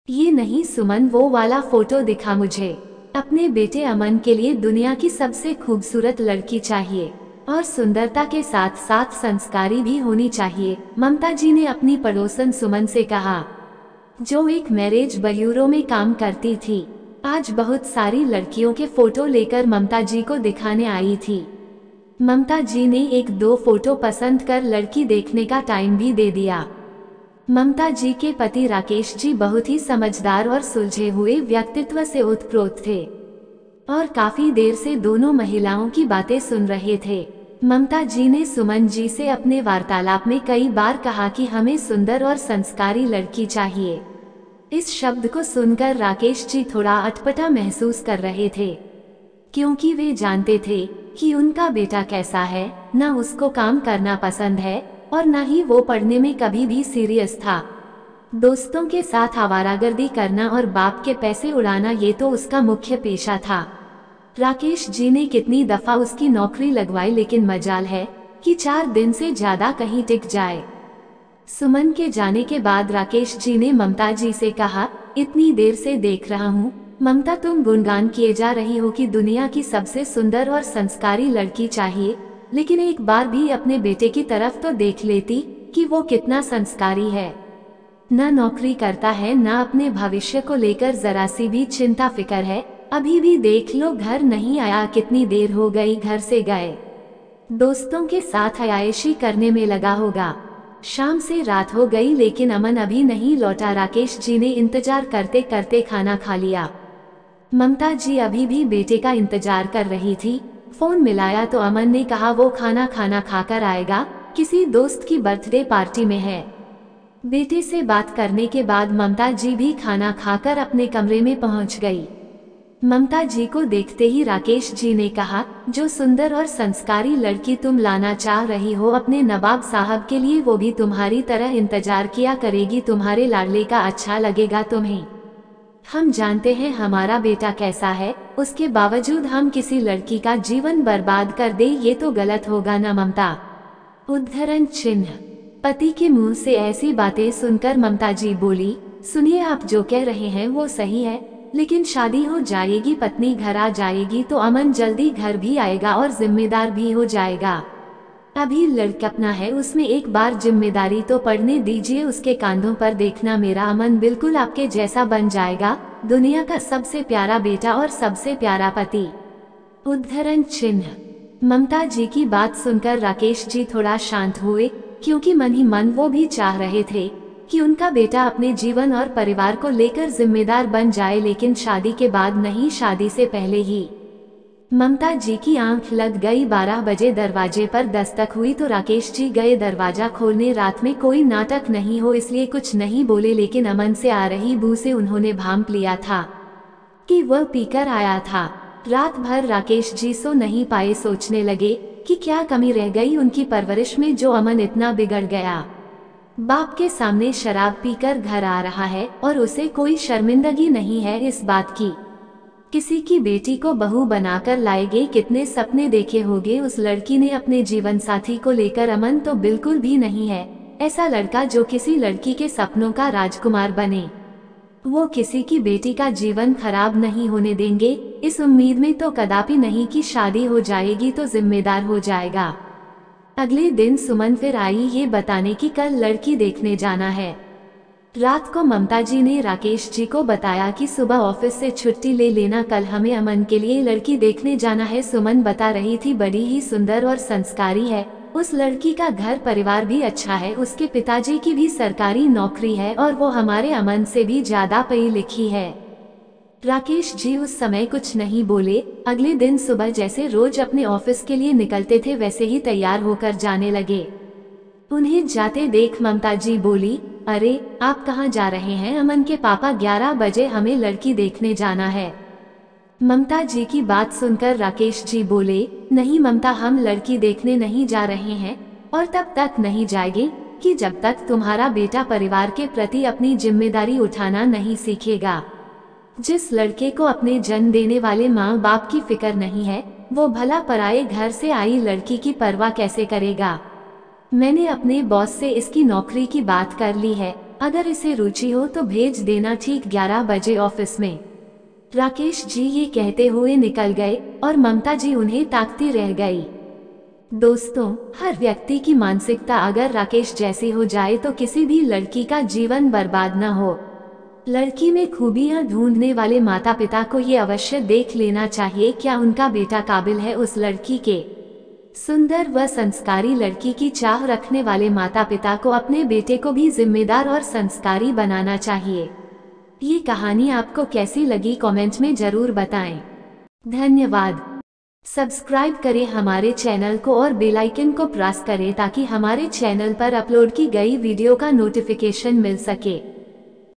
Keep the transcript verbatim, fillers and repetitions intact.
ये नहीं सुमन, वो वाला फोटो दिखा मुझे। अपने बेटे अमन के लिए दुनिया की सबसे खूबसूरत लड़की चाहिए और सुंदरता के साथ साथ संस्कारी भी होनी चाहिए, ममता जी ने अपनी पड़ोसन सुमन से कहा, जो एक मैरिज ब्यूरो में काम करती थी। आज बहुत सारी लड़कियों के फोटो लेकर ममता जी को दिखाने आई थी। ममता जी ने एक दो फोटो पसंद कर लड़की देखने का टाइम भी दे दिया। ममता जी के पति राकेश जी बहुत ही समझदार और सुलझे हुए व्यक्तित्व से ओतप्रोत थे और काफी देर से दोनों महिलाओं की बातें सुन रहे थे। ममता जी ने सुमन जी से अपने वार्तालाप में कई बार कहा कि हमें सुंदर और संस्कारी लड़की चाहिए। इस शब्द को सुनकर राकेश जी थोड़ा अटपटा महसूस कर रहे थे, क्योंकि वे जानते थे कि उनका बेटा कैसा है, न उसको काम करना पसंद है और न ही वो पढ़ने में कभी भी सीरियस था। दोस्तों के साथ आवारागर्दी करना और बाप के पैसे उड़ाना, ये तो उसका मुख्य पेशा था। राकेश जी ने कितनी दफा उसकी नौकरी लगवाई, लेकिन मजाल है कि चार दिन से ज्यादा कहीं टिक जाए। सुमन के जाने के बाद राकेश जी ने ममता जी से कहा, इतनी देर से देख रहा हूँ ममता, तुम गुणगान किए जा रही हो कि दुनिया की सबसे सुंदर और संस्कारी लड़की चाहिए, लेकिन एक बार भी अपने बेटे की तरफ तो देख लेती कि वो कितना संस्कारी है। न नौकरी करता है, न अपने भविष्य को लेकर जरा सी भी चिंता फिकर है। अभी भी देख लो, घर नहीं आया, कितनी देर हो गई घर से गए। दोस्तों के साथ अयाशी करने में लगा होगा। शाम से रात हो गई लेकिन अमन अभी नहीं लौटा। राकेश जी ने इंतजार करते करते खाना खा लिया। ममता जी अभी भी बेटे का इंतजार कर रही थी। फोन मिलाया तो अमन ने कहा वो खाना खाना खाकर आएगा, किसी दोस्त की बर्थडे पार्टी में है। बेटे से बात करने के बाद ममता जी भी खाना खाकर अपने कमरे में पहुंच गई। ममता जी को देखते ही राकेश जी ने कहा, जो सुंदर और संस्कारी लड़की तुम लाना चाह रही हो अपने नवाब साहब के लिए, वो भी तुम्हारी तरह इंतजार किया करेगी। तुम्हारे लाडले का अच्छा लगेगा तुम्हें। हम जानते हैं हमारा बेटा कैसा है, उसके बावजूद हम किसी लड़की का जीवन बर्बाद कर दे, ये तो गलत होगा ना ममता। उद्धरण चिन्ह। पति के मुंह से ऐसी बातें सुनकर ममता जी बोली, सुनिए आप जो कह रहे हैं वो सही है, लेकिन शादी हो जाएगी, पत्नी घर आ जाएगी तो अमन जल्दी घर भी आएगा और जिम्मेदार भी हो जाएगा। अभी लड़कपना है, उसमें एक बार जिम्मेदारी तो पड़ने दीजिए, उसके कांधों पर देखना मेरा अमन बिल्कुल आपके जैसा बन जाएगा, दुनिया का सबसे प्यारा बेटा और सबसे प्यारा पति। उद्धरण चिन्ह। ममता जी की बात सुनकर राकेश जी थोड़ा शांत हुए, क्योंकि मन ही मन वो भी चाह रहे थे कि उनका बेटा अपने जीवन और परिवार को लेकर जिम्मेदार बन जाए, लेकिन शादी के बाद नहीं, शादी से पहले ही। ममता जी की आंख लग गई। बारह बजे दरवाजे पर दस्तक हुई तो राकेश जी गए दरवाजा खोलने। रात में कोई नाटक नहीं हो इसलिए कुछ नहीं बोले, लेकिन अमन से आ रही बू से उन्होंने भांप लिया था कि वह पीकर आया था। रात भर राकेश जी सो नहीं पाए, सोचने लगे कि क्या कमी रह गई उनकी परवरिश में जो अमन इतना बिगड़ गया। बाप के सामने शराब पीकर घर आ रहा है और उसे कोई शर्मिंदगी नहीं है इस बात की। किसी की बेटी को बहू बनाकर लाएगे, कितने सपने देखे होंगे उस लड़की ने अपने जीवन साथी को लेकर। अमन तो बिल्कुल भी नहीं है ऐसा लड़का जो किसी लड़की के सपनों का राजकुमार बने। वो किसी की बेटी का जीवन खराब नहीं होने देंगे, इस उम्मीद में तो कदापि नहीं कि शादी हो जाएगी तो जिम्मेदार हो जाएगा। अगले दिन सुमन फिर आई ये बताने की कल लड़की देखने जाना है। रात को ममता जी ने राकेश जी को बताया कि सुबह ऑफिस से छुट्टी ले लेना, कल हमें अमन के लिए लड़की देखने जाना है। सुमन बता रही थी बड़ी ही सुंदर और संस्कारी है, उस लड़की का घर परिवार भी अच्छा है, उसके पिताजी की भी सरकारी नौकरी है और वो हमारे अमन से भी ज्यादा पढ़ी लिखी है। राकेश जी उस समय कुछ नहीं बोले। अगले दिन सुबह जैसे रोज अपने ऑफिस के लिए निकलते थे वैसे ही तैयार होकर जाने लगे। उन्हें जाते देख ममता जी बोली, अरे आप कहाँ जा रहे हैं? अमन के पापा, ग्यारह बजे हमें लड़की देखने जाना है। ममता जी की बात सुनकर राकेश जी बोले, नहीं ममता, हम लड़की देखने नहीं जा रहे हैं और तब तक नहीं जाएंगे कि जब तक तुम्हारा बेटा परिवार के प्रति अपनी जिम्मेदारी उठाना नहीं सीखेगा। जिस लड़के को अपने जन्म देने वाले माँ बाप की फिक्र नहीं है, वो भला पराये घर से आई लड़की की परवाह कैसे करेगा? मैंने अपने बॉस से इसकी नौकरी की बात कर ली है, अगर इसे रुचि हो तो भेज देना ठीक ग्यारह बजे ऑफिस में। राकेश जी ये कहते हुए निकल गए और ममता जी उन्हें ताकती रह गई। दोस्तों, हर व्यक्ति की मानसिकता अगर राकेश जैसी हो जाए तो किसी भी लड़की का जीवन बर्बाद न हो। लड़की में खूबियां ढूंढने वाले माता पिता को ये अवश्य देख लेना चाहिए क्या उनका बेटा काबिल है उस लड़की के। सुंदर व संस्कारी लड़की की चाह रखने वाले माता पिता को अपने बेटे को भी जिम्मेदार और संस्कारी बनाना चाहिए। ये कहानी आपको कैसी लगी कमेंट में जरूर बताएं। धन्यवाद। सब्सक्राइब करें हमारे चैनल को और बेल आइकन को प्रेस करें ताकि हमारे चैनल पर अपलोड की गई वीडियो का नोटिफिकेशन मिल सके।